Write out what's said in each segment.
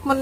มัน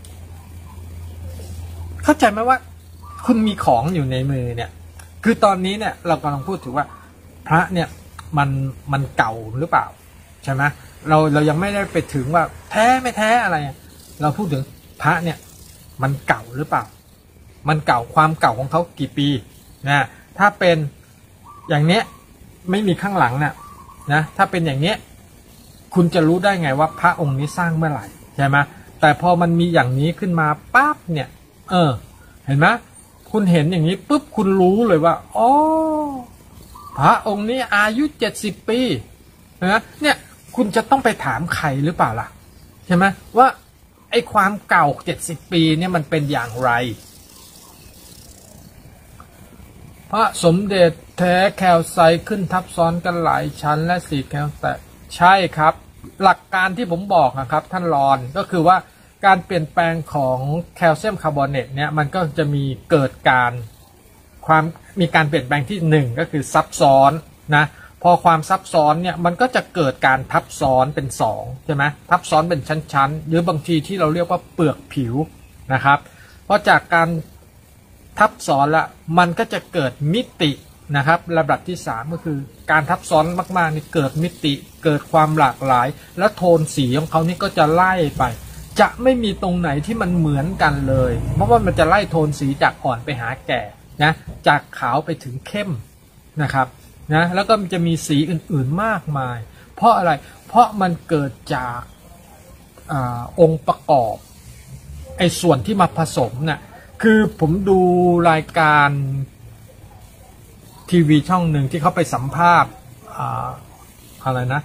เข้าใจไหมว่าคุณมีของอยู่ในมือเนี่ยคือตอนนี้เนี่ยเรากำลังพูดถึงว่าพระเนี่ยมันเก่าหรือเปล่าใช่ไหมเรายังไม่ได้ไปถึงว่าแท้ไม่แท้อะไรเราพูดถึงพระเนี่ยมันเก่าหรือเปล่ามันเก่าความเก่าของเขากี่ปีนะถ้าเป็นอย่างเนี้ยไม่มีข้างหลังเนี่ยนะถ้าเป็นอย่างเนี้ยคุณจะรู้ได้ไงว่าพระองค์นี้สร้างเมื่อไหร่ใช่ไหมแต่พอมันมีอย่างนี้ขึ้นมาปั๊บเนี่ยเห็นไหมคุณเห็นอย่างนี้ปุ๊บคุณรู้เลยว่าอ๋อพระองค์นี้อายุ70 ปีนะเนี่ยคุณจะต้องไปถามใครหรือเปล่าล่ะใช่ไหมว่าไอ้ความเก่า70 ปีเนี่ยมันเป็นอย่างไรพระสมเด็จแท้แคลไซต์ขึ้นทับซ้อนกันหลายชั้นและสีแคลไซต์ใช่ครับหลักการที่ผมบอกนะครับท่านรอนก็คือว่าการเปลี่ยนแปลงของแคลเซียมคาร์บอเนตเนี่ยมันก็จะมีเกิดการมีการเปลี่ยนแปลงที่1ก็คือซับซ้อนนะพอความซับซ้อนเนี่ยมันก็จะเกิดการทับซ้อนเป็น2ใช่ไหมทับซ้อนเป็นชั้นๆหรือบางทีที่เราเรียกว่าเปลือกผิวนะครับเพราะจากการทับซ้อนละมันก็จะเกิดมิตินะครับระดับที่3ก็คือการทับซ้อนมากๆนี่เกิดมิติเกิดความหลากหลายและโทนสีของเขานี่ก็จะไล่ไปจะไม่มีตรงไหนที่มันเหมือนกันเลยเพราะว่ามันจะไล่โทนสีจากอ่อนไปหาแก่นะจากขาวไปถึงเข้มนะครับนะแล้วก็มันจะมีสีอื่นๆมากมายเพราะอะไรเพราะมันเกิดจากองค์ประกอบไอ้ส่วนที่มาผสมเนี่ยคือผมดูรายการทีวีช่องหนึ่งที่เขาไปสัมภาษณ์อะไรนะ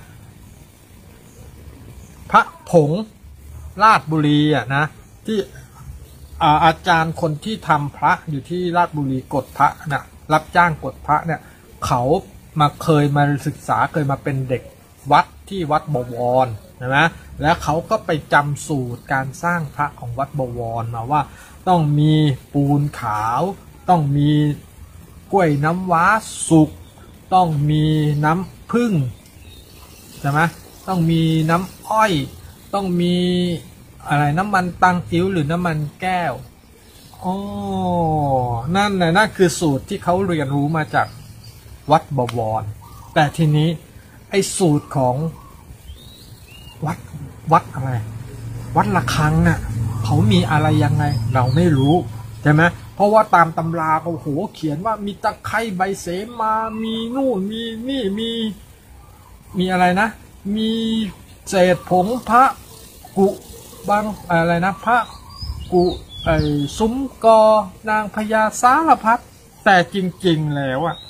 พระผงราชบุรีนะที่อาจารย์คนที่ทำพระอยู่ที่ราชบุรีกฎพระนะรับจ้างกฎพระเนี่ยเขาเคยมาศึกษาเคยมาเป็นเด็กวัดที่วัดบวรใช่ไหมแล้วเขาก็ไปจำสูตรการสร้างพระของวัดบวรมาว่าต้องมีปูนขาวต้องมีกล้วยน้ำว้าสุกต้องมีน้ำผึ้งใช่ไหมต้องมีน้ำอ้อยต้องมีอะไรน้ำมันตังอิ๋วหรือน้ำมันแก้วอ๋อนั่นคือสูตรที่เขาเรียนรู้มาจากวัดบวรแต่ทีนี้ไอ้สูตรของวัดอะไรวัดระฆังน่ะเขามีอะไรยังไงเราไม่รู้ใช่ไหมเพราะว่าตามตำราเขาโหเขียนว่ามีตะไคร้ใบเสมามีนู่นมีนี่มีอะไรนะมีเศษผงพระกุบางอะไรนะพระกุซุ้มกอนางพญาสารพัดแต่จริงๆแล้วอะ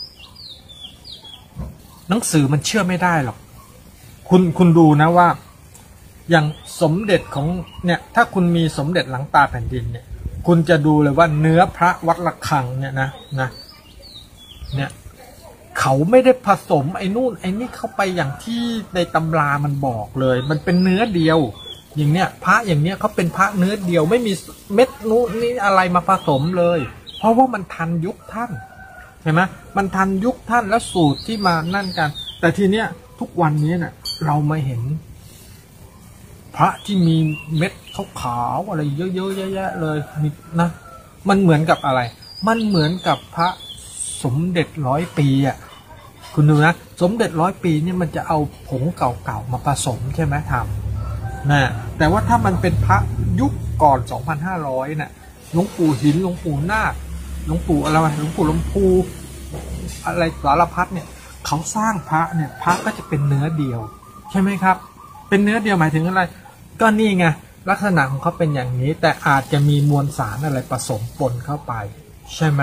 หนังสือมันเชื่อไม่ได้หรอกคุณดูนะว่าอย่างสมเด็จของเนี่ยถ้าคุณมีสมเด็จหลังตาแผ่นดินเนี่ยคุณจะดูเลยว่าเนื้อพระวัดระฆังเนี่ยนะเนี่ยเขาไม่ได้ผสมไอ้นู่นไอ้นี่เข้าไปอย่างที่ในตำรามันบอกเลยมันเป็นเนื้อเดียวอย่างเนี้ยพระอย่างเนี้ยเขาเป็นพระเนื้อเดียวไม่มีเม็ดนู้นนี่อะไรมาผสมเลยเพราะว่ามันทันยุคท่านใช่ไหมมันทันยุคท่านแล้วสูตรที่มานั่นกันแต่ทีเนี้ยทุกวันนี้เนี่ยเรามาเห็นพระที่มีเม็ดขาวๆอะไรเยอะๆแยะๆเลยมีนะมันเหมือนกับอะไรมันเหมือนกับพระสมเด็จ100 ปีอ่ะคุณดูนะสมเด็จ100 ปีเนี่ยมันจะเอาผงเก่าๆมาผสมใช่ไหมทำนะแต่ว่าถ้ามันเป็นพระยุคก่อน 2,500 น่ะหลวงปู่หินหลวงปู่นาคหลวงปู่อะไรหลวงปู่ลำพูอะไรสารพัดเนี่ยเขาสร้างพระเนี่ยพระก็จะเป็นเนื้อเดียวใช่ไหมครับเป็นเนื้อเดียวหมายถึงอะไรก็นี่ไงลักษณะของเขาเป็นอย่างนี้แต่อาจจะมีมวลสารอะไรผสมปนเข้าไปใช่ไหม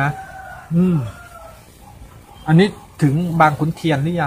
อันนี้ถึงบางขุนเทียนหรือยัง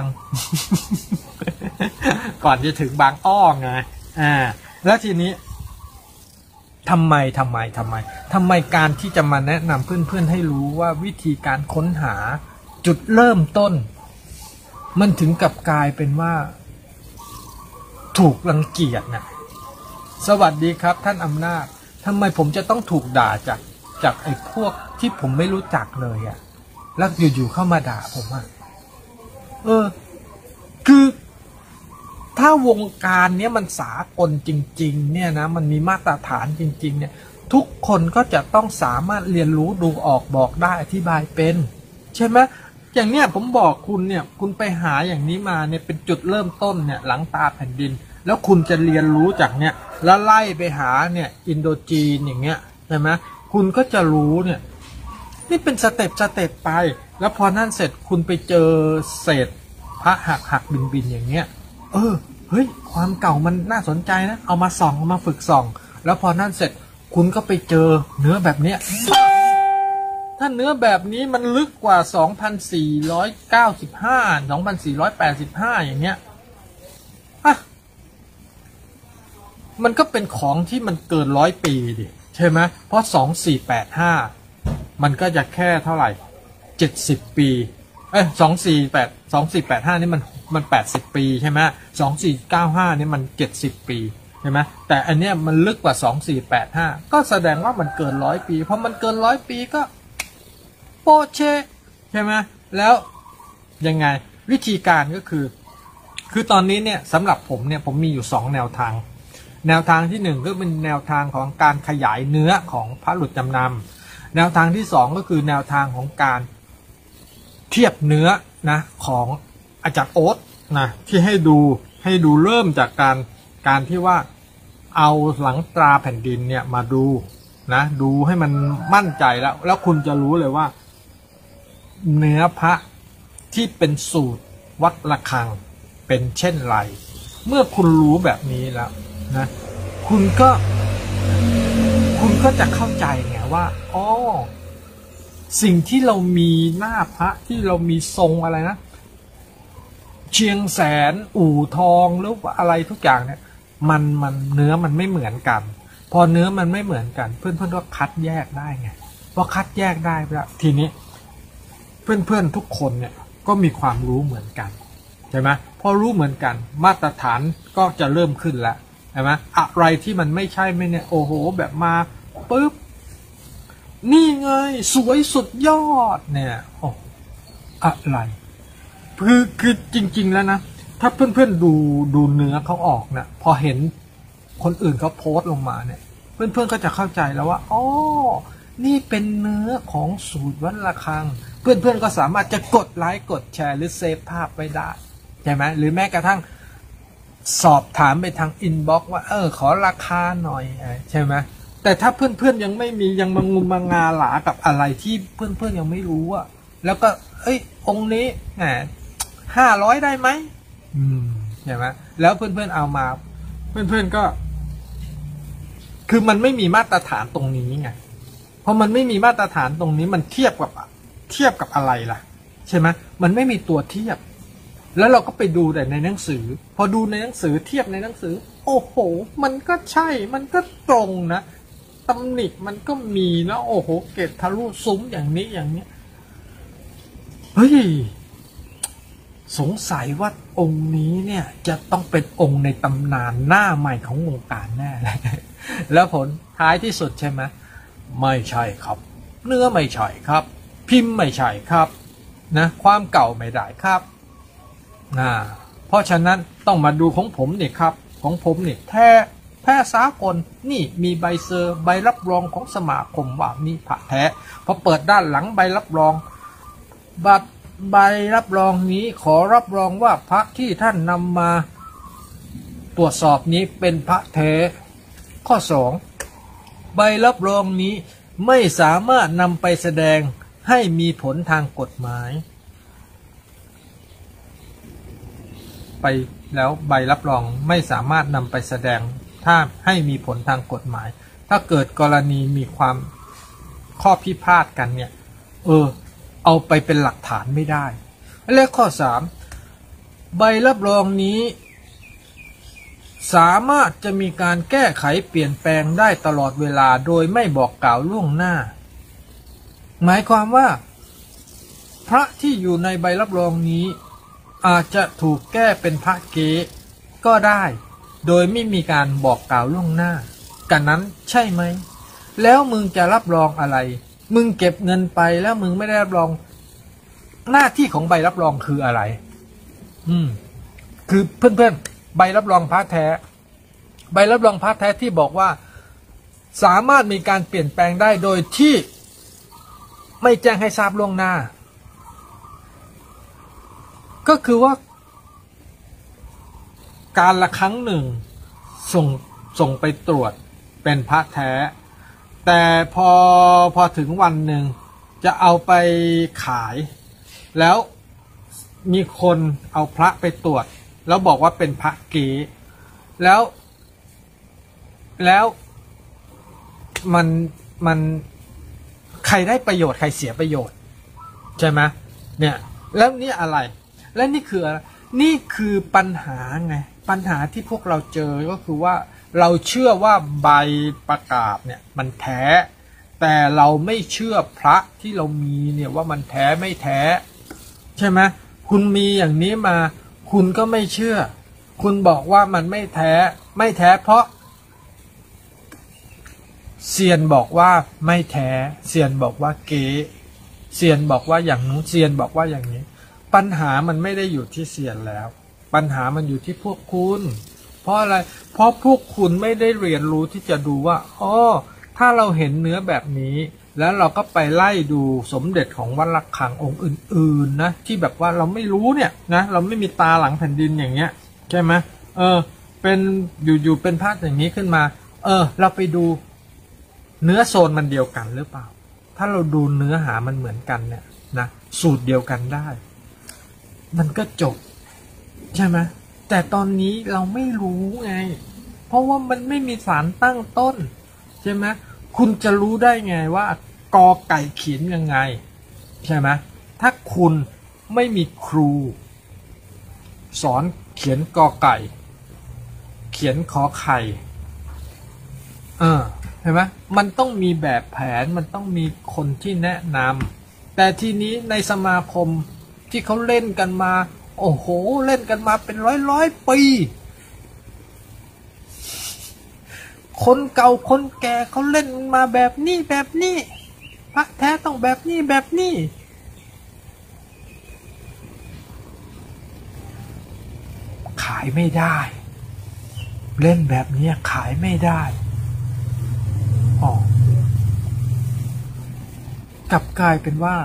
ก่อนจะถึงบางอ้อไงแล้วทีนี้ทำไมการที่จะมาแนะนำเพื่อนๆให้รู้ว่าวิธีการค้นหาจุดเริ่มต้นมันถึงกับกลายเป็นว่าถูกรังเกียจนะสวัสดีครับท่านอำนาจทำไมผมจะต้องถูกด่าจากไอ้พวกที่ผมไม่รู้จักเลยอ่ะแล้วอยู่ๆเข้ามาด่าผมอ่ะคือถ้าถ้าวงการเนี้ยมันสากลจริงๆเนี่ยนะมันมีมาตรฐานจริงๆเนี่ยทุกคนก็จะต้องสามารถเรียนรู้ดูออกบอกได้อธิบายเป็นใช่ไหมอย่างเนี้ยผมบอกคุณเนี่ยคุณไปหาอย่างนี้มาเนี่ยเป็นจุดเริ่มต้นเนี่ยหลังตาแผ่นดินแล้วคุณจะเรียนรู้จากเนี่ยแล้วไล่ไปหาเนี่ยอินโดจีนอย่างเงี้ยใช่ไหมคุณก็จะรู้เนี่ยนี่เป็นสเต็ปไปแล้วพอนั่นเสร็จคุณไปเจอเศษพระหักบินอย่างเงี้ยเฮ้ยความเก่ามันน่าสนใจนะเอามาส่องเอามาฝึกส่องแล้วพอนั่นเสร็จคุณก็ไปเจอเนื้อแบบเนี้ยถ้าเนื้อแบบนี้มันลึกกว่า 2,495 2,485 อย่างเงี้ยมันก็เป็นของที่มันเกิน100 ปีดิใช่ไหมเพราะ2485มันก็จะแค่เท่าไหร่70 ปี2485นี่มัน80 ปีใช่ไหม2495นี่มัน70 ปีใช่ไหมแต่อันเนี้ยมันลึกกว่า2485ก็แสดงว่ามันเกิน100 ปีเพราะมันเกิน100 ปีก็โปเชใช่ไหมแล้วยังไงวิธีการก็คือตอนนี้เนี่ยสำหรับผมเนี่ยผมมีอยู่2แนวทางที่1ก็เป็นแนวทางของการขยายเนื้อของพระหลุดจำนำแนวทางที่2ก็คือแนวทางของการเทียบเนื้อนะของอาจารย์โอ๊ตนะที่ให้ดูเริ่มจากการที่ว่าเอาหลังตราแผ่นดินเนี่ยมาดูนะดูให้มันมั่นใจแล้วคุณจะรู้เลยว่าเนื้อพระที่เป็นสูตรวัดระฆังเป็นเช่นไรเมื่อคุณรู้แบบนี้แล้วนะคุณก็จะเข้าใจไงว่าอ๋อสิ่งที่เรามีหน้าพระที่เรามีทรงอะไรนะเชียงแสนอู่ทองหรืออะไรทุกอย่างเนี่ยมันเนื้อมันไม่เหมือนกันพอเนื้อมันไม่เหมือนกันเพื่อนก็คัดแยกได้ไงพอคัดแยกได้แล้วทีนี้เพื่อนทุกคนเนี่ยก็มีความรู้เหมือนกันใช่ไหมพอรู้เหมือนกันมาตรฐานก็จะเริ่มขึ้นแล้วใช่ไหมอะไรที่มันไม่ใช่ไม่เนี่ยโอ้โหแบบมาปุ๊บนี่ไงสวยสุดยอดเนี่ยโอ้อะไรคือจริงๆแล้วนะถ้าเพื่อนดูเนื้อเขาออกนะพอเห็นคนอื่นเขาโพสต์ลงมาเนี่ยเพื่อนก็จะเข้าใจแล้วว่าอ๋อนี่เป็นเนื้อของสูตรวัดระฆังเพื่อนก็สามารถจะกดไลค์กดแชร์หรือเซฟภาพไว้ได้ใช่ไหมหรือแม้กระทั่งสอบถามไปทางอินบ็อกซ์ว่าขอราคาหน่อยใช่ไหมแต่ถ้าเพื่อนยังไม่มียังมางุมมางาหลากับอะไรที่เพื่อนยังไม่รู้อะแล้วก็องค์นี้500ได้ไหมใช่ไหมแล้วเพื่อนเอามาเพื่อนก็คือมันไม่มีมาตรฐานตรงนี้ไงพอมันไม่มีมาตรฐานตรงนี้มันเทียบกับอะไรล่ะใช่ไหมมันไม่มีตัวเทียบแล้วเราก็ไปดูแต่ในหนังสือพอดูในหนังสือเทียบในหนังสือโอ้โหมันก็ใช่มันก็ตรงนะตำหนิมันก็มีนะโอ้โหเกศทะลุซุ้มอย่างนี้อย่างนี้เฮ้ยสงสัยว่าองค์นี้เนี่ยจะต้องเป็นองค์ในตำนานหน้าใหม่ของวงการแน่เลยแล้วผลท้ายที่สุดใช่ไหมไม่ใช่ครับเนื้อไม่ใช่ครับพิมพ์ไม่ใช่ครับนะความเก่าไม่ได้ครับเพราะฉะนั้นต้องมาดูของผมนี่ครับของผมนี่แท้สากลนี่มีใบเซอร์ใบรับรองของสมาคมว่านี่พระแท้พอเปิดด้านหลังใบรับรองบัตรใบรับรองนี้ขอรับรองว่าพระที่ท่านนำมาตรวจสอบนี้เป็นพระแท้ข้อ2ใบรับรองนี้ไม่สามารถนำไปแสดงให้มีผลทางกฎหมายไปแล้วใบรับรองไม่สามารถนำไปแสดงถ้าให้มีผลทางกฎหมายถ้าเกิดกรณีมีความข้อพิพาทกันเนี่ยเอาไปเป็นหลักฐานไม่ได้และข้อ3ใบรับรองนี้สามารถจะมีการแก้ไขเปลี่ยนแปลงได้ตลอดเวลาโดยไม่บอกกล่าวล่วงหน้าหมายความว่าพระที่อยู่ในใบรับรองนี้อาจจะถูกแก้เป็นพระเก๊ก็ได้โดยไม่มีการบอกกล่าวล่วงหน้ากันนั้นใช่ไหมแล้วมึงจะรับรองอะไรมึงเก็บเงินไปแล้วมึงไม่ได้รับรองหน้าที่ของใบรับรองคืออะไรคือเพื่อนใบรับรองพระแท้ใบรับรองพระแท้ที่บอกว่าสามารถมีการเปลี่ยนแปลงได้โดยที่ไม่แจ้งให้ทราบล่วงหน้าก็คือว่าการละครั้งหนึ่งส่งไปตรวจเป็นพระแท้แต่พอถึงวันหนึ่งจะเอาไปขายแล้วมีคนเอาพระไปตรวจแล้วบอกว่าเป็นพระเก๊แล้วมันใครได้ประโยชน์ใครเสียประโยชน์ใช่ไหมเนี่ยแล้วนี่อะไรและนี่คืออะไรนี่คือปัญหาไงปัญหาที่พวกเราเจอก็คือว่าเราเชื่อว่าใบประกาศเนี่ยมันแท้แต่เราไม่เชื่อพระที่เรามีเนี่ยว่ามันแท้ไม่แท้ใช่ไหมคุณมีอย่างนี้มาคุณก็ไม่เชื่อคุณบอกว่ามันไม่แท้เพราะเซียนบอกว่าไม่แท้เซียนบอกว่าเก๊เซียนบอกว่าอย่างนู้นเซียนบอกว่าอย่างนี้ปัญหามันไม่ได้อยู่ที่เซียนแล้วปัญหามันอยู่ที่พวกคุณเพราะอะไรเพราะพวกคุณไม่ได้เรียนรู้ที่จะดูว่าอ๋อถ้าเราเห็นเนื้อแบบนี้แล้วเราก็ไปไล่ดูสมเด็จของวัดระฆังองค์อื่นๆนะที่แบบว่าเราไม่รู้เนี่ยนะเราไม่มีตาหลังแผ่นดินอย่างเงี้ยใช่ไหมเป็นอยู่เป็นพระอย่างนี้ขึ้นมาเราไปดูเนื้อโซนมันเดียวกันหรือเปล่าถ้าเราดูเนื้อหามันเหมือนกันเนี่ยนะสูตรเดียวกันได้มันก็จบใช่ไหมแต่ตอนนี้เราไม่รู้ไงเพราะว่ามันไม่มีสารตั้งต้นใช่ไหมคุณจะรู้ได้ไงว่ากอไก่เขียนยังไงใช่ไหมถ้าคุณไม่มีครูสอนเขียนกอไก่เขียนขอไข่เห็นไหมมันต้องมีแบบแผนมันต้องมีคนที่แนะนำแต่ทีนี้ในสมาคมที่เขาเล่นกันมาโอ้โหเล่นกันมาเป็นร้อยปีคนเก่าคนแก่เขาเล่นมาแบบนี้พระแท้ต้องแบบนี้ขายไม่ได้เล่นแบบนี้ขายไม่ได้กลับกลายเป็นว่า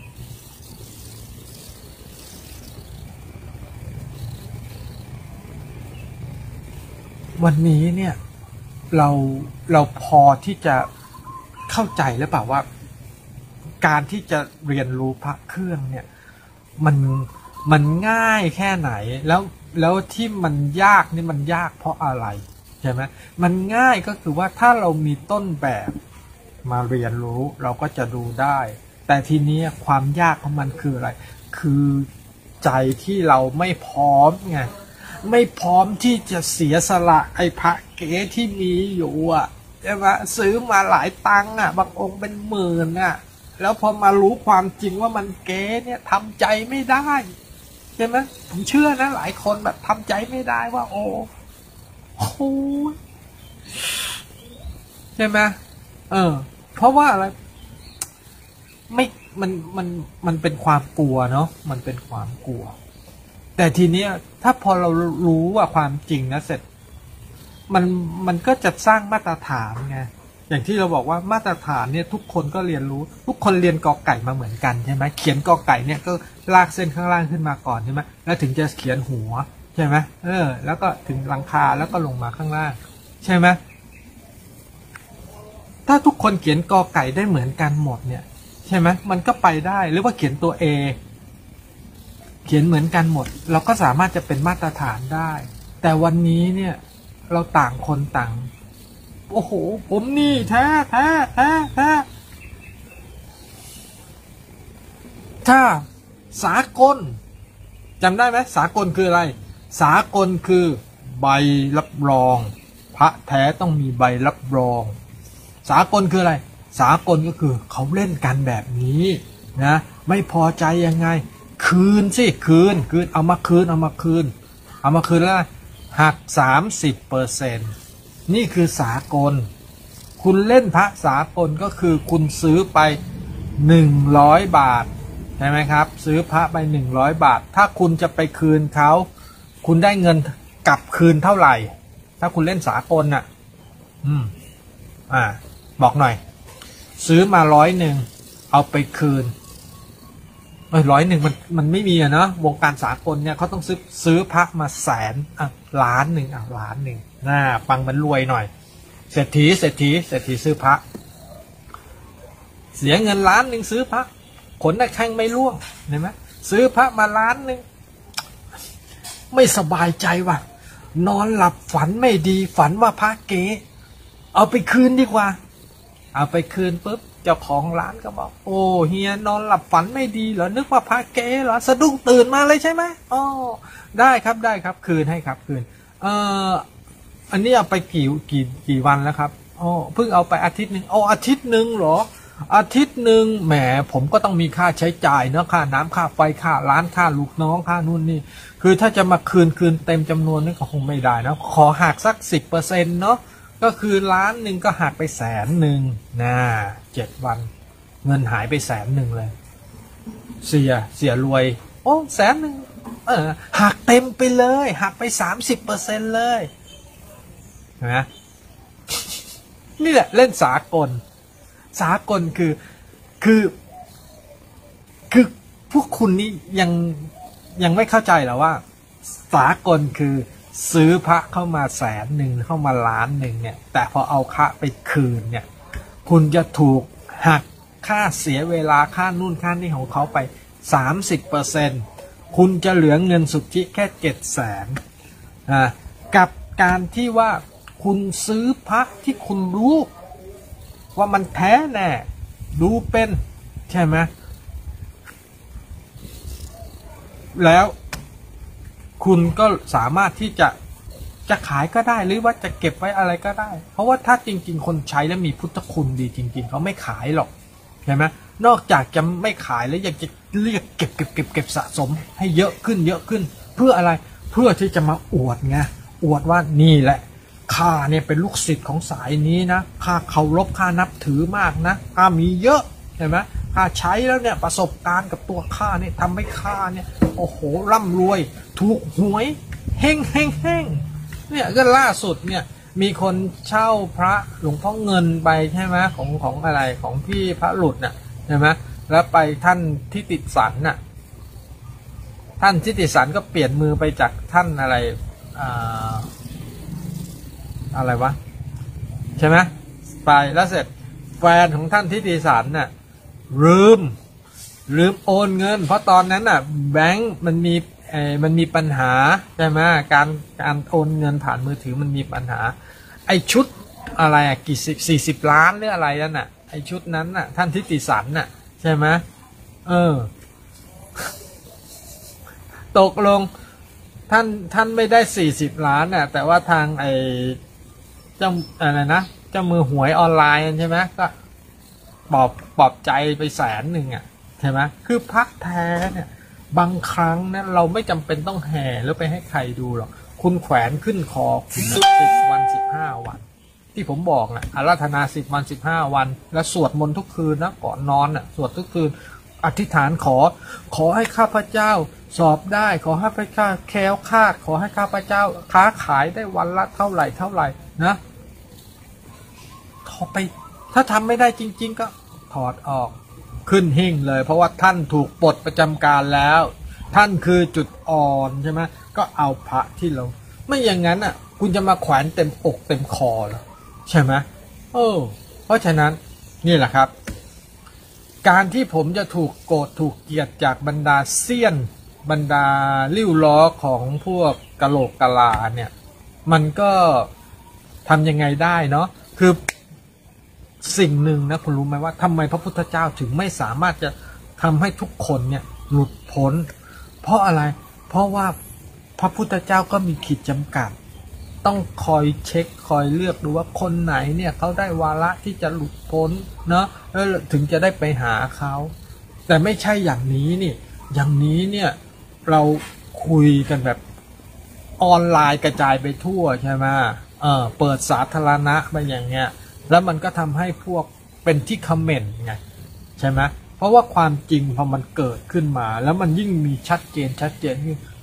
วันนี้เนี่ยเราพอที่จะเข้าใจหรือเปล่าว่าการที่จะเรียนรู้พระเครื่องเนี่ยมันง่ายแค่ไหนแล้วที่มันยากนี่มันยากเพราะอะไรใช่ไหมมันง่ายก็คือว่าถ้าเรามีต้นแบบมาเรียนรู้เราก็จะดูได้แต่ทีนี้ความยากของมันคืออะไรคือใจที่เราไม่พร้อมไงไม่พร้อมที่จะเสียสละไอ้พระเก๋ที่มีอยู่ใช่ไหมซื้อมาหลายตังค์บางองค์เป็นหมื่นแล้วพอมารู้ความจริงว่ามันเก๋เนี่ยทำใจไม่ได้ใช่ไหมผมเชื่อนะหลายคนแบบทำใจไม่ได้ว่าโอ้โหใช่ไหมเพราะว่าอะไรไม่มันเป็นความกลัวเนาะมันเป็นความกลัวแต่ทีเนี้ยถ้าพอเรารู้ว่าความจริงนะเสร็จมันก็จะสร้างมาตรฐานไงอย่างที่เราบอกว่ามาตรฐานเนี่ยทุกคนก็เรียนรู้ทุกคนเรียนกอไก่มาเหมือนกันใช่ไหมเขียนกอไก่เนี่ยก็ลากเส้นข้างล่างขึ้นมาก่อนใช่ไหมแล้วถึงจะเขียนหัวใช่ไหมแล้วก็ถึงหลังคาแล้วก็ลงมาข้างล่างใช่ไหมถ้าทุกคนเขียนกอไก่ได้เหมือนกันหมดเนี่ยใช่ไหมมันก็ไปได้หรือว่าเขียนตัว A เขียนเหมือนกันหมดเราก็สามารถจะเป็นมาตรฐานได้แต่วันนี้เนี่ยเราต่างคนต่างโอ้โหผมนี่แท้ถ้าสากลจำได้ไหมสากลคืออะไรสากลคือใบรับรองพระแท้ต้องมีใบรับรองสากลคืออะไรสากลก็คือเขาเล่นกันแบบนี้นะไม่พอใจยังไงคืนสิคืนเอามาคืนแล้วหัก 30%นี่คือสากลคุณเล่นพระสากลก็คือคุณซื้อไป100 บาทใช่ไหมครับซื้อพระไป100 บาทถ้าคุณจะไปคืนเขาคุณได้เงินกลับคืนเท่าไหร่ ถ้าคุณเล่นสากลน่ะบอกหน่อยซื้อมา100เอาไปคืน100มันไม่มีอะเนาะวงการสากลเนี่ยเขาต้องซื้อพระมา100,000ล้านหนึ่งล้านหนึ่งฟังมันรวยหน่อยเศรษฐีซื้อพระเสียเงินล้านหนึ่งซื้อพระขนได้แข้งไม่ร่วงเห็นไหมซื้อพระมาล้านหนึ่งไม่สบายใจว่ะนอนหลับฝันไม่ดีฝันว่าพระเก๋เอาไปคืนดีกว่าเอาไปคืนปุ๊บเจ้าของร้านก็บอกโอ้เฮียนอนหลับฝันไม่ดีเหรอนึกว่าพระเก๋เหรอสะดุ้งตื่นมาเลยใช่ไหมอ๋อได้ครับคืนให้ครับคืนอันนี้เอาไปกี่วันแล้วครับอ๋อเพิ่งเอาไปอาทิตย์หนึ่งอาทิตย์หนึ่งเหรออาทิตย์หนึ่งแหมผมก็ต้องมีค่าใช้จ่ายเนาะค่าน้ำค่าไฟค่าร้านค่าลูกน้องค่านู่นนี่คือถ้าจะมาคืนเต็มจำนวนนี่ก็คงไม่ได้นะขอหักสัก10%เนาะก็คือล้านหนึ่งก็หักไป100,000นะ7 วันเงินหายไป100,000เลยเสียรวยโอ้100,000หักเต็มไปเลยหักไป30%เลยนะนี่แหละเล่นสากลคือพวกคุณนี่ยังไม่เข้าใจหรอว่าสากลคือซื้อพระเข้ามา100,000เข้ามาล้านหนึ่งเนี่ยแต่พอเอาพระไปคืนเนี่ยคุณจะถูกหักค่าเสียเวลาค่านู่นค่านี่ของเขาไป30%คุณจะเหลือเงินสุทธิแค่700,000กับการที่ว่าคุณซื้อพระที่คุณรู้ว่ามันแท้แน่ดูเป็นใช่ไหมแล้วคุณก็สามารถที่จะขายก็ได้หรือว่าจะเก็บไว้อะไรก็ได้เพราะว่าถ้าจริงๆคนใช้แล้วมีพุทธคุณดีจริงๆเขาไม่ขายหรอกใช่ไหมนอกจากจะไม่ขายแล้วยังจะเรียกเก็บสะสมให้เยอะขึ้นเพื่ออะไรเพื่อที่จะมาอวดไงอวดว่านี่แหละข้าเนี่ยเป็นลูกศิษย์ของสายนี้นะข้าเคารพข้านับถือมากนะข้ามีเยอะใช่ไหมข้าใช้แล้วเนี่ยประสบการณ์กับตัวข้าเนี่ยทำให้ข้าเนี่ยโอ้โหร่ำรวยถูกหวยเฮงเนี่ยก็ล่าสุดเนี่ยมีคนเช่าพระหลวงพ่อเงินไปใช่ไหมของอะไรของพี่พระหลุดน่ะใช่ไหมแล้วไปท่านทิติสันน่ะท่านทิติสันก็เปลี่ยนมือไปจากท่านอะไรวะใช่ไหมไปแล้วเสร็จแฟนของท่านทิติสันน่ะลืมโอนเงินเพราะตอนนั้นน่ะแบงก์มันมีปัญหาใช่ไหมการโอนเงินผ่านมือถือมันมีปัญหาไอชุดอะไรกี่40 ล้านหรืออะไรนั่นน่ะไอชุดนั้นน่ะท่านทิติสันน่ะใช่ไหมตกลงท่านไม่ได้40 ล้านน่ะแต่ว่าทางเจ้าอะไรนะเจ้ามือหวยออนไลน์ใช่ไหมก็ปลอบใจไป100,000อ่ะใช่ไหมคือพระแท้เนี่ยบางครั้งนะเราไม่จำเป็นต้องแห่แล้วไปให้ใครดูหรอกคุณแขวนขึ้นคอคุณ10 วัน15 วันที่ผมบอกนะอาราธนา10 วัน15 วันแล้วสวดมนต์ทุกคืนนะก่อนนอนน่ะสวดทุกคืนอธิษฐานขอให้ข้าพเจ้าสอบได้ขอให้ข้าพเจ้าแคล้วคลาดขอให้ข้าพเจ้าค้าขายได้วันละเท่าไหร่นะไปถ้าทำไม่ได้จริงๆก็ถอดออกขึ้นหิ้งเลยเพราะว่าท่านถูกปลดประจำการแล้วท่านคือจุดอ่อนใช่ไหมก็เอาพระที่เราไม่อย่างนั้นอ่ะคุณจะมาแขวนเต็มอกเต็มคอหรอใช่ไหมเพราะฉะนั้นนี่แหละครับการที่ผมจะถูกโกรธถูกเกลียดจากบรรดาเซียนบรรดาลิ้วล้อของพวกกะโหลกกะลาเนี่ยมันก็ทำยังไงได้เนาะคือสิ่งหนึ่งนะคุณรู้ไหมว่าทำไมพระพุทธเจ้าถึงไม่สามารถจะทำให้ทุกคนเนี่ยหลุดพ้นเพราะอะไรเพราะว่าพระพุทธเจ้าก็มีขีดจำกัดต้องคอยเช็คคอยเลือกดูว่าคนไหนเนี่ยเขาได้วาระที่จะหลุดพ้นเนาะแล้วถึงจะได้ไปหาเขาแต่ไม่ใช่อย่างนี้นี่อย่างนี้เนี่ยเราคุยกันแบบออนไลน์กระจายไปทั่วใช่ไหมเปิดสาธารณะไปอย่างเงี้ยแล้วมันก็ทำให้พวกเป็นที่คอมเมนต์ไงใช่ไหมเพราะว่าความจริงพอมันเกิดขึ้นมาแล้วมันยิ่งมีชัดเจน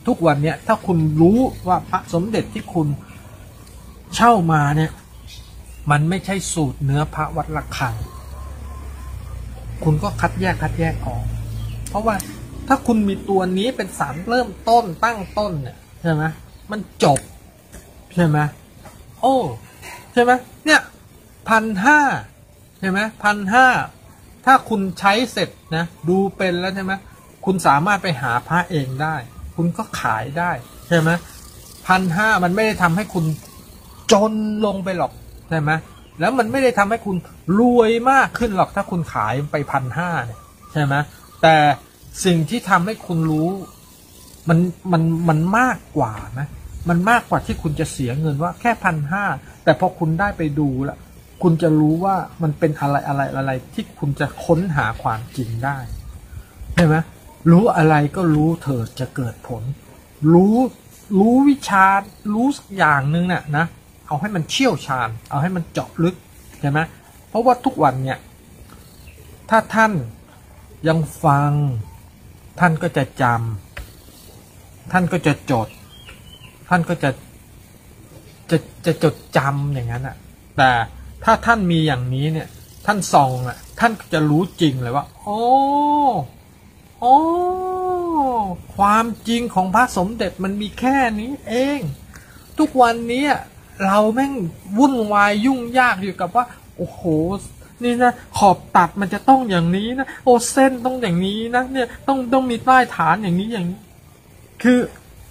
ทุกวันเนี้ยถ้าคุณรู้ว่าพระสมเด็จที่คุณเช่ามาเนี่ยมันไม่ใช่สูตรเนื้อพระวัดระฆังคุณก็คัดแยกออกเพราะว่าถ้าคุณมีตัวนี้เป็นสารเริ่มต้นตั้งต้นเนี่ยใช่ไหมมันจบใช่ไหมโอ้ใช่ไหมเนี่ย1,500ใช่ไหม1,500ถ้าคุณใช้เสร็จนะดูเป็นแล้วใช่ไหมคุณสามารถไปหาพระเองได้คุณก็ขายได้ใช่ไหม1,500มันไม่ได้ทำให้คุณจนลงไปหรอกใช่ไหมแล้วมันไม่ได้ทำให้คุณรวยมากขึ้นหรอกถ้าคุณขายไป1,500เนี่ยใช่ไหมแต่สิ่งที่ทำให้คุณรู้มันมากกว่านะมันมากกว่าที่คุณจะเสียเงินว่าแค่1,500แต่พอคุณได้ไปดูแล้วคุณจะรู้ว่ามันเป็นอะไรที่คุณจะค้นหาความจริงได้ใช่ไหมรู้อะไรก็รู้เถิดจะเกิดผลรู้วิชารู้สักอย่างหนึ่งน่ะนะเอาให้มันเชี่ยวชาญเอาให้มันเจาะลึกใช่ไหมเพราะว่าทุกวันเนี่ยถ้าท่านยังฟังท่านก็จะจำท่านก็จะจดท่านก็จะจดจำอย่างนั้นอ่ะแต่ถ้าท่านมีอย่างนี้เนี่ยท่านส่องอ่ะท่านจะรู้จริงเลยว่าโอ้ความจริงของพระสมเด็จมันมีแค่นี้เองทุกวันนี้เราแม่งวุ่นวายยุ่งยากอยู่กับว่าโอ้โหนี่นะขอบตัดมันจะต้องอย่างนี้นะโอ้เส้นต้องอย่างนี้นะเนี่ยต้องมีใต้ฐานอย่างนี้อย่างนี้คือ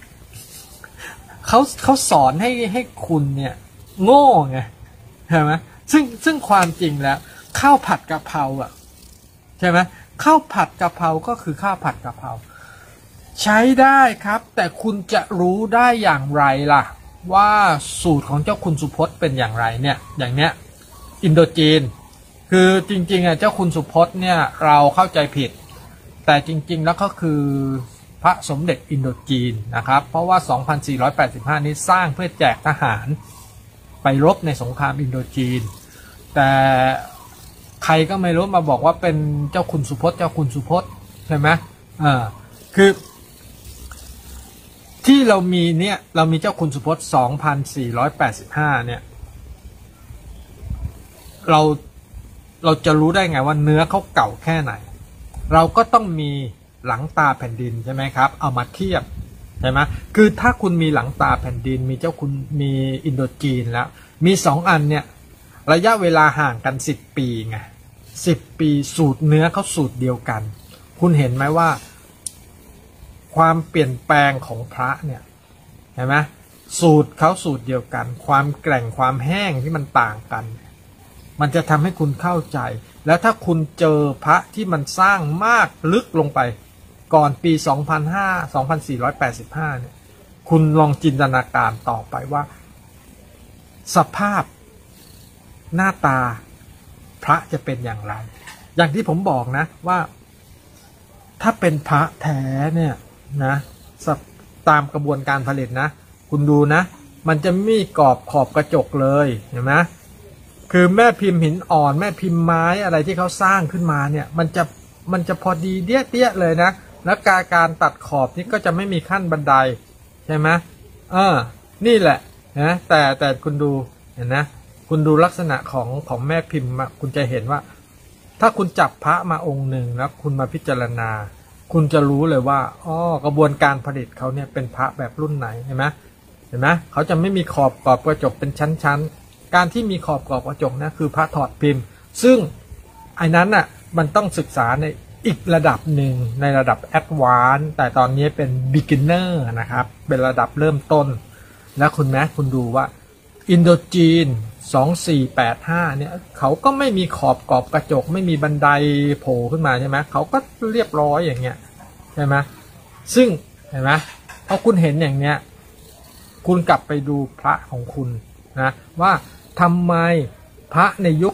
เขาสอนให้คุณเนี่ยโง่ไงใช่ไหมซึ่งความจริงแล้วข้าวผัดกะเพราอ่ะใช่ไหมข้าวผัดกะเพราก็คือข้าวผัดกะเพราใช้ได้ครับแต่คุณจะรู้ได้อย่างไรล่ะว่าสูตรของเจ้าคุณสุพจน์เป็นอย่างไรเนี่ยอย่างเนี้ยอินโดจีนคือจริงๆเจ้าคุณสุพจน์เนี่ยเราเข้าใจผิดแต่จริงๆแล้วก็คือพระสมเด็จอินโดจีนนะครับเพราะว่า 2485 นี้สร้างเพื่อแจกทหารไปรบในสงครามอินโดจีนแต่ใครก็ไม่รู้มาบอกว่าเป็นเจ้าคุณสุพจน์ใช่ไหมคือที่เรามีเนี่ยเรามีเจ้าคุณสุพจน์ 2485 เนี่ยเราจะรู้ได้ไงว่าเนื้อเขาเก่าแค่ไหนเราก็ต้องมีหลังตาแผ่นดินใช่ไหมครับเอามาเทียบใช่ไหมคือถ้าคุณมีหลังตาแผ่นดินมีเจ้าคุณมีอินโดจีนแล้วมี2 อันเนี่ยระยะเวลาห่างกัน10 ปีไง10 ปีสูตรเนื้อเขาสูตรเดียวกันคุณเห็นไหมว่าความเปลี่ยนแปลงของพระเนี่ยเห็นไหมสูตรเขาสูตรเดียวกันความแกร่งความแห้งที่มันต่างกันมันจะทำให้คุณเข้าใจแล้วถ้าคุณเจอพระที่มันสร้างมากลึกลงไปก่อนปี 2485 เนี่ยคุณลองจินตนาการต่อไปว่าสภาพหน้าตาพระจะเป็นอย่างไรอย่างที่ผมบอกนะว่าถ้าเป็นพระแท้เนี่ยนะตามกระบวนการผลิตนะคุณดูนะมันจะมีขอบกระจกเลยเห็นไหมคือแม่พิมพ์หินอ่อนแม่พิมพ์ไม้อะไรที่เขาสร้างขึ้นมาเนี่ยมันจะพอดีเดี้ยเลยนะแล้วการตัดขอบนี่ก็จะไม่มีขั้นบันไดใช่ไหมนี่แหละนะแต่คุณดูเห็นนะคุณดูลักษณะของแม่พิมพ์คุณจะเห็นว่าถ้าคุณจับพระมาองค์หนึ่งแล้วคุณมาพิจารณาคุณจะรู้เลยว่ากระบวนการผลิตเขาเนี่ยเป็นพระแบบรุ่นไหนเห็นไหมเขาจะไม่มีขอบกระจกเป็นชั้นๆการที่มีขอบกระจกนะคือพระถอดพิมพ์ซึ่งไอ้นั้นน่ะมันต้องศึกษาในอีกระดับหนึ่งในระดับแอดวานซ์แต่ตอนนี้เป็น beginner นะครับเป็นระดับเริ่มต้นแล้วคุณดูว่าอินโดจีน2485 เนี่ยเขาก็ไม่มีขอบกระจกไม่มีบันไดโผล่ขึ้นมาใช่ไหมเขาก็เรียบร้อยอย่างเงี้ยใช่ไหมซึ่งเห็นไหมพอคุณเห็นอย่างเนี้ยคุณกลับไปดูพระของคุณนะว่าทำไมพระในยุค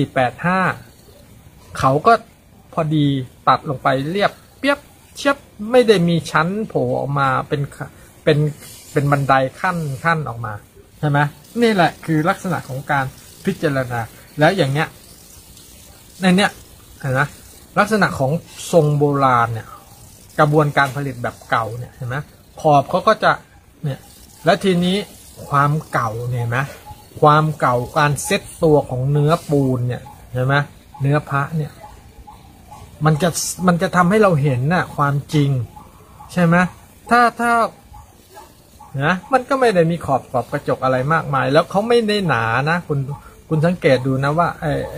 2485เขาก็พอดีตัดลงไปเรียบเปียบเชียบไม่ได้มีชั้นโผล่ออกมาเป็นบันไดขั้นออกมาใช่ไหมนี่แหละคือลักษณะของการพิจารณาแล้วอย่างเนี้ยในเนี้ยเห็นไหมลักษณะของทรงโบราณเนี่ยกระบวนการผลิตแบบเก่าเนี่ยเห็นไหมขอบเขาก็จะเนี่ยแล้วทีนี้ความเก่าเนี่ยนะความเก่าการเซ็ตตัวของเนื้อปูนเนี่ยเห็นไหมเนื้อพระเนี่ยมันจะทำให้เราเห็นน่ะความจริงใช่ไหมถ้านะมันก็ไม่ได้มีขอบกระจกอะไรมากมายแล้วเขาไม่ได้หนานะคุณสังเกตดูนะว่า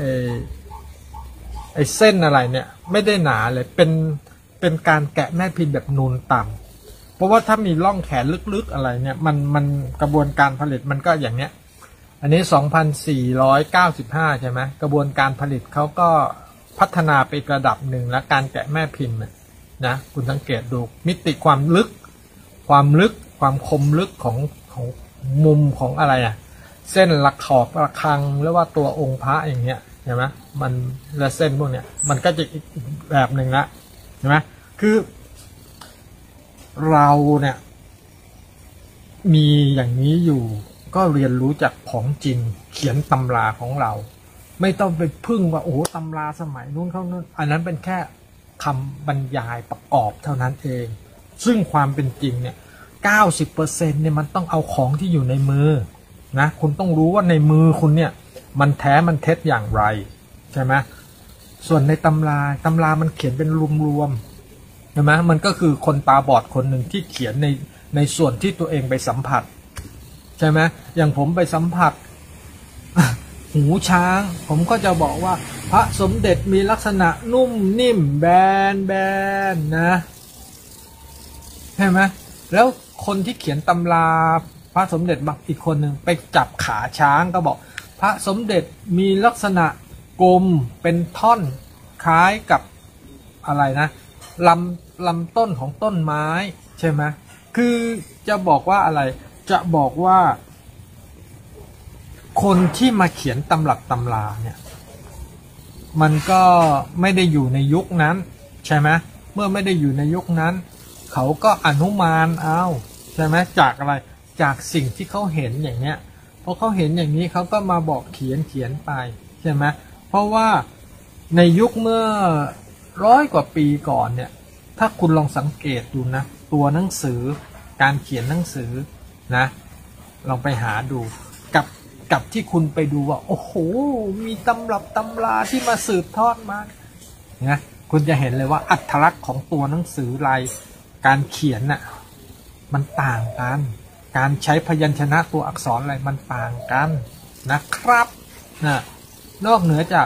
ไอ้เส้นอะไรเนี่ยไม่ได้หนาเลยเป็นการแกะแม่พิมพ์แบบนูนต่ำเพราะว่าถ้ามีร่องแขนลึกๆอะไรเนี่ยมันกระบวนการผลิตมันก็อย่างเนี้ยอันนี้2,495ใช่ไหมกระบวนการผลิตเขาก็พัฒนาไปอีกระดับหนึ่งแล้วการแกะแม่พิมพ์นะคุณสังเกตดูมิติความลึกความคมลึกของมุมของอะไรอ่ะเส้นหลักขอบระฆังหรือว่าตัวองค์พระอย่างเงี้ยใช่ไหมมันและเส้นพวกเนี้ยมันก็จะอีกแบบหนึ่งละใช่ไหมคือเราเนี่ยมีอย่างนี้อยู่ก็เรียนรู้จากของจริงเขียนตำราของเราไม่ต้องไปพึ่งว่าโอ้ตำราสมัยนู้นเขานู้นอันนั้นเป็นแค่คำบรรยายประกอบเท่านั้นเองซึ่งความเป็นจริงเนี่ย90%เนี่ยมันต้องเอาของที่อยู่ในมือนะคุณต้องรู้ว่าในมือคุณเนี่ยมันแท้มันเท็จอย่างไรใช่ไหมส่วนในตำรามันเขียนเป็นรวมๆใช่ไหมมันก็คือคนตาบอดคนหนึ่งที่เขียนในส่วนที่ตัวเองไปสัมผัสใช่ไหมอย่างผมไปสัมผัสหูช้างผมก็จะบอกว่าพระสมเด็จมีลักษณะนุ่มนิ่มแบนนะใช่ไหมแล้วคนที่เขียนตำราพระสมเด็จบางอีกคนหนึ่งไปจับขาช้างก็บอกพระสมเด็จมีลักษณะกลมเป็นท่อนคล้ายกับอะไรนะลำต้นของต้นไม้ใช่ไหมคือจะบอกว่าอะไรจะบอกว่าคนที่มาเขียนตำรับตำราเนี่ยมันก็ไม่ได้อยู่ในยุคนั้นใช่ไหมเมื่อไม่ได้อยู่ในยุคนั้นเขาก็อนุมานเอาใช่ไหมจากอะไรจากสิ่งที่เขาเห็นอย่างเนี้ยพอเขาเห็นอย่างนี้เขาก็มาบอกเขียนไปใช่ไหมเพราะว่าในยุคเมื่อ100 กว่าปีก่อนเนี่ยถ้าคุณลองสังเกตดูนะตัวหนังสือการเขียนหนังสือนะลองไปหาดูกับที่คุณไปดูว่าโอ้โหมีตำรับตำราที่มาสืบทอดมานะคุณจะเห็นเลยว่าอัตลักษณ์ของตัวหนังสือลายการเขียนน่ะมันต่างกันการใช้พยัญชนะตัวอักษรอะไรมันต่างกันนะครับนะนอกเหนือจาก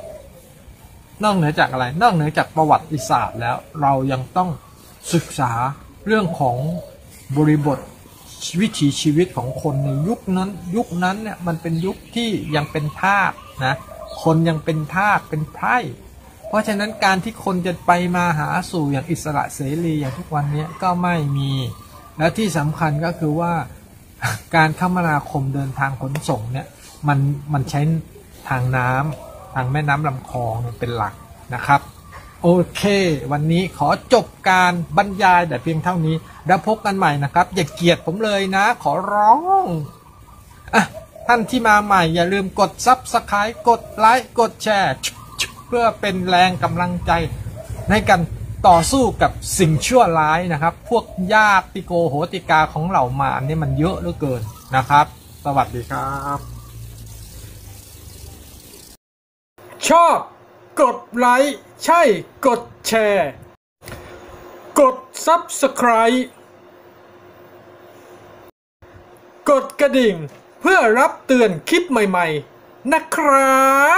อะไรนอกเหนือจากประวัติศาสตร์แล้วเรายังต้องศึกษาเรื่องของบริบทวิถีชีวิตของคนในยุคนั้นเนี่ยมันเป็นยุคที่ยังเป็นทาสนะคนยังเป็นทาสเป็นไพร่เพราะฉะนั้นการที่คนจะไปมาหาสู่อย่างอิสระเสรีอย่างทุกวันนี้ก็ไม่มีและที่สำคัญก็คือว่าการคมนาคมเดินทางขนส่งเนี่ยมันใช้ทางน้ำทางแม่น้ำลำคลองเป็นหลักนะครับโอเควันนี้ขอจบการบรรยายแต่เพียงเท่านี้แล้วพบกันใหม่นะครับอย่าเกลียดผมเลยนะขอร้องท่านที่มาใหม่อย่าลืมกด Subscribe กดไลค์กดแชร์เพื่อเป็นแรงกำลังใจในการต่อสู้กับสิ่งชั่วร้ายนะครับพวกญาติโกโหติกาของเหล่ามารนี่มันเยอะเหลือเกินนะครับสวัสดีครับชอบกดไลค์ใช่กดแชร์กด Subscribe กดกระดิ่งเพื่อรับเตือนคลิปใหม่ๆนะครับ